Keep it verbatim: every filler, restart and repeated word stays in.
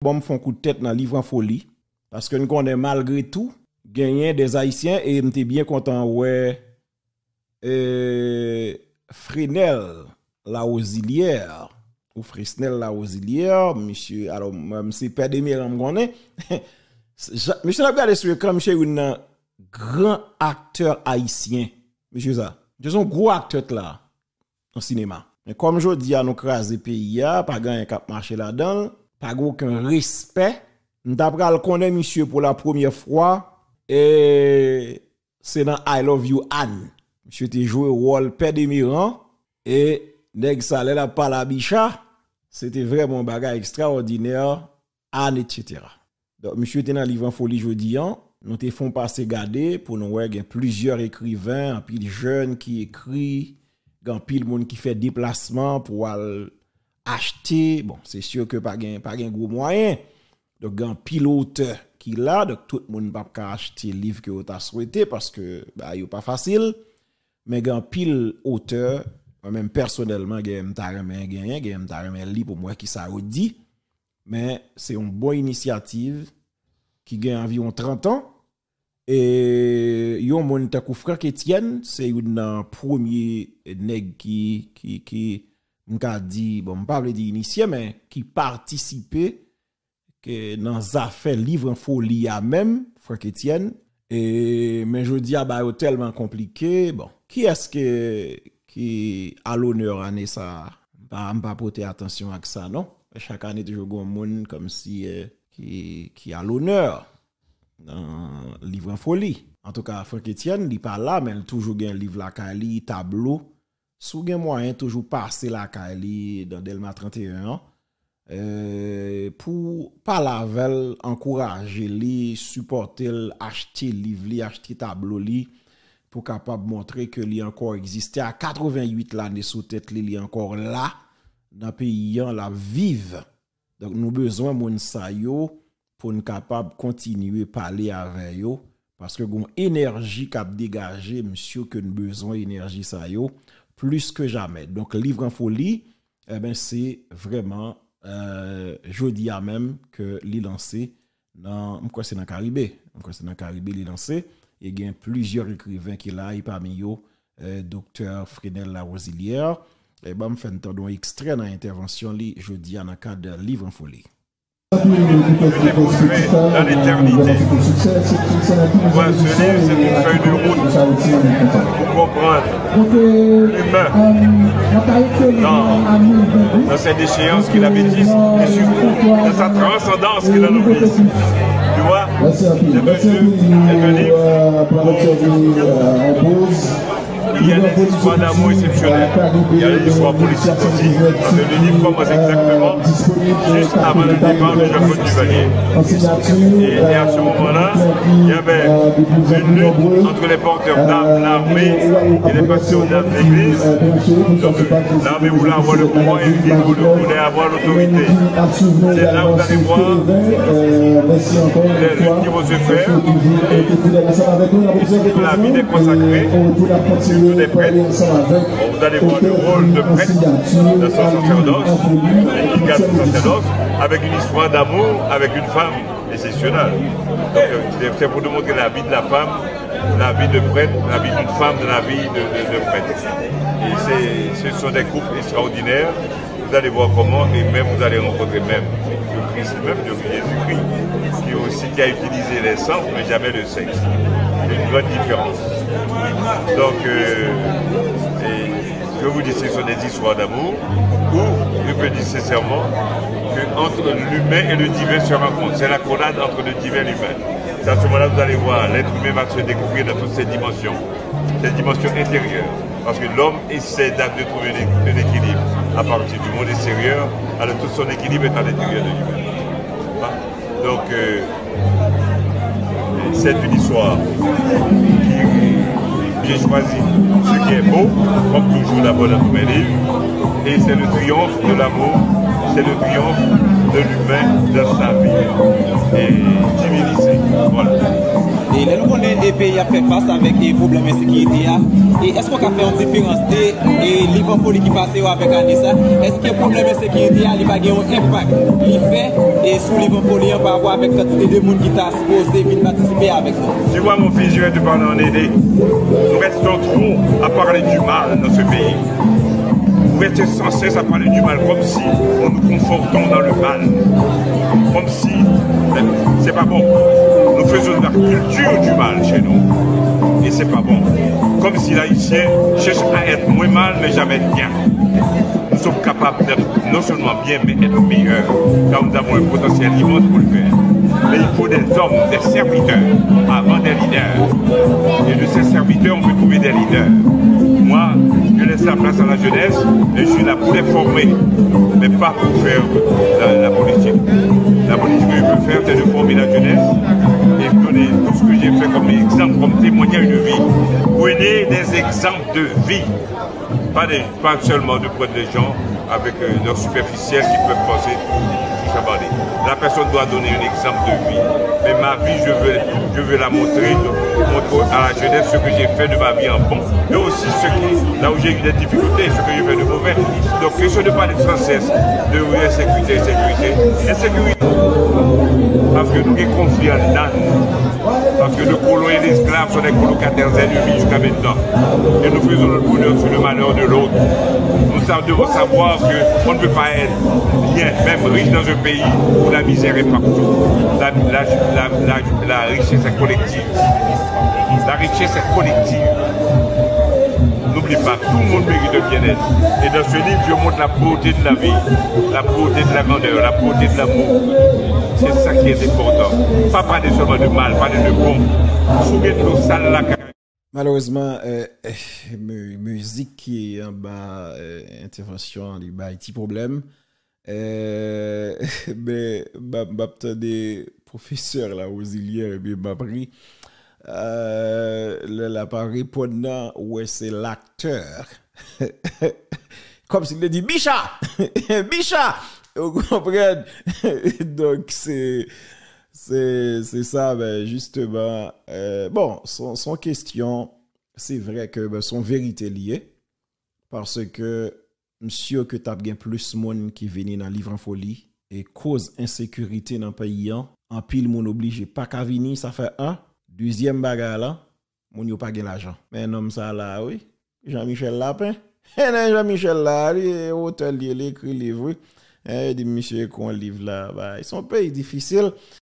bon font coup de tête dans livre en folie parce que nous connaissons malgré tout gagner des haïtiens et m'étais bien content ouais euh, Fresnel la Ausilière ou Fresnel la Ausilière monsieur alors même c'est Père Demiran me connaît monsieur n'a regardé sur écran monsieur un grand acteur haïtien monsieur ça je suis un gros acteur là au cinéma mais comme je dis à nous craser pays pas gagner cap marcher là-dedans pas aucun respect d'après le connaît monsieur pour la première fois et c'est dans I Love You Anne monsieur t'ai joué rôle Père Demiran et nèg ça là pas la bicha c'était vraiment un bagage extraordinaire Anne et cetera. Donc monsieur était dans livre en folie jeudi an nous te font passer garder pour nous voir plusieurs écrivains en pile jeunes qui écrit gan pile monde qui fait déplacement pour acheter bon c'est sûr que pas gain pas gain gros moyen donc gan pilote qui là donc tout le monde pas ka acheter livre que tu as souhaité parce que bah yo pas facile mais gan pile auteur même personnellement gain ta remen gain gain ta remen li pour moi qui ça dit mais c'est une bonne initiative qui gagne environ trente ans et yon moun ta kou Franck Etienne c'est un premier nèg qui qui qui m'ka dit bon m'pa vle di initié mais qui participait que dans affaire livre en folie à même Franck Etienne et mais je dis ah bah tellement compliqué bon qui est-ce que qui à l'honneur année ça pas pas porter attention à ça non chaque année toujours un monde comme si euh, qui qui a l'honneur dans livre en folie en tout cas Franck Etienne il pas là mais il toujours gain livre la Kali tableau sous gain moyen toujours passer la Kali dans Delma trente et un euh, pour pas la veille encourager li supporter acheter livre li acheter tableau li pour capable montrer que li encore existait à quatre-vingt-huit l'année sous tête li, li encore là dans pays la vive donc nous besoin moun sa yo pour nous capable continuer parler avec yo parce que gon énergie cap dégager monsieur que nous besoin énergie sa yo plus que jamais donc livre en folie eh ben c'est vraiment euh, jeudi à même que li lancé dans quoi c'est dans Caribé quoi c'est dans Caribé li lancé et il y a plusieurs écrivains qui là parmi yo euh, docteur Fresnel la Ausilière et ben me fait un extrait dans intervention li jeudi dans cadre de livre en folie. Je t'ai construit dans l'éternité. Poinçonner, c'est une feuille de route pour comprendre l'humain dans, dans cette déchéance qu'il a bêtise et surtout dans sa transcendance qu'il a l'obéisse. Tu vois, c'est monsieur est venu il y a des histoires d'amour exceptionnelles. Il y a des histoires politiques aussi. Parce que le livre commence exactement juste avant le départ de Jacques Duvalier. Et à ce moment-là, il y avait une lutte entre les porteurs d'armes, l'armée et les pasteurs d'armes de l'église. Donc l'armée voulait avoir le pouvoir et l'église voulait avoir l'autorité. C'est là où vous allez voir les luttes qui vont se faire. Et la vie est consacrée. Des prêtres. Vous allez voir le rôle de prêtre de son sacerdoce, qui garde son sacerdoce, avec une histoire d'amour, avec une femme exceptionnelle. Donc c'est pour nous montrer la vie de la femme, la vie de prêtre, la vie d'une femme, de la vie de, de, de prêtre. Et ce sont des couples extraordinaires. Vous allez voir comment, et même vous allez rencontrer même le Christ même, de Jésus-Christ, qui aussi qui a utilisé les sens, mais jamais le sexe. C'est une grande différence. Donc, euh, et, je vous dis, ce sont des histoires d'amour, où je peux dire sincèrement qu'entre l'humain et le divin se rencontrent. C'est la collade entre le divin et l'humain. C'est à ce moment-là que vous allez voir, l'être humain va se découvrir dans toutes ces dimensions, ces dimensions intérieures. Parce que l'homme essaie de trouver un équilibre à partir du monde extérieur, alors tout son équilibre est à l'intérieur de lui-même. Donc, euh, c'est une histoire qui j'ai choisi ce qui est beau, comme toujours d'abord dans tous mes livres, et c'est le triomphe de l'amour, c'est le triomphe de l'humain dans sa vie et divinisé. Voilà. Et là, nous connaissons pays a fait face avec des problèmes de sécurité. Et est-ce qu'on a fait une différence de Liverpool qui passe avec Anissa? Est-ce que le problème de sécurité a pas un impact il fait et sur Liverpool par rapport avec la quantité de monde qui t'a supposé venir participer avec nous? Tu vois mon fils, je vais te parler en aider. Nous restons trop à parler du mal dans ce pays. Vous restez sans cesse à parler du mal comme si on nous confortons dans le mal. Comme si ben, c'est pas bon. Nous faisons de la culture du mal chez nous. Et c'est pas bon. Comme si l'Haïtien cherche à être moins mal mais jamais bien. Nous sommes capables d'être non seulement bien mais être meilleurs. Car nous avons un potentiel immense pour le faire. Mais il faut des hommes, des serviteurs avant des leaders. Et de ces serviteurs, on peut trouver des leaders. Moi, je laisse la place à la jeunesse et je suis là pour les former, mais pas pour faire la, la politique. La politique que je veux faire, c'est de former la jeunesse et donner tout ce que j'ai fait comme exemple, comme témoignage de vie. Prenez des exemples de vie, pas, des, pas seulement de prendre des gens avec euh, leur superficiel qui peuvent penser tout ça. La personne doit donner un exemple de vie. Mais ma vie, je veux, je veux la montrer, montrer à la jeunesse ce que j'ai fait de ma vie en bon. Mais aussi ce qui, là où j'ai eu des difficultés, ce que j'ai fait de mauvais. Donc, question de parler sans cesse de oui, insécurité, insécurité. Insécurité. Parce que nous avons conflit en dedans. Parce que les colons et les esclaves sont des colocataires ennemis jusqu'à maintenant. Et nous faisons le bonheur sur le malheur de l'autre. Nous devons savoir qu'on ne peut pas être bien, même riche dans un pays où la misère est partout. La, la, la, la, la richesse est collective. La richesse est collective. N'oublie pas, tout le monde mérite le bien-être. Et dans ce livre, je montre la beauté de la vie, la beauté de la grandeur, la beauté de l'amour. C'est ça qui est important. Pas parler seulement de mal, parler de bon. Souvenez-nous, ça la. Malheureusement, euh, euh, musique qui est en bas, euh, intervention, il y a un petit problème. Euh, mais je des professeurs là, auxiliaires, et bien m'a pris. Euh, là, pas répondant, ouais, c'est l'acteur. Comme s'il a dit Bicha! Bicha! Vous comprenez? Donc, c'est. C'est ça, ben, justement. Euh, bon, son, son question, c'est vrai que ben, son vérité liée. Parce que, monsieur, que tu as bien plus de monde qui viennent dans le livre en folie et cause insécurité dans le pays, en pile, mon obligé pas qu'à venir, ça fait un. Deuxième bagarre là, mon yo pas gain l'argent. Mais un homme ça là, oui. Jean-Michel Lapin. Jean-Michel là, il est auteur, il écrit livre. Il dit, monsieur, qu'on livre là, bah, ils sont pays difficiles.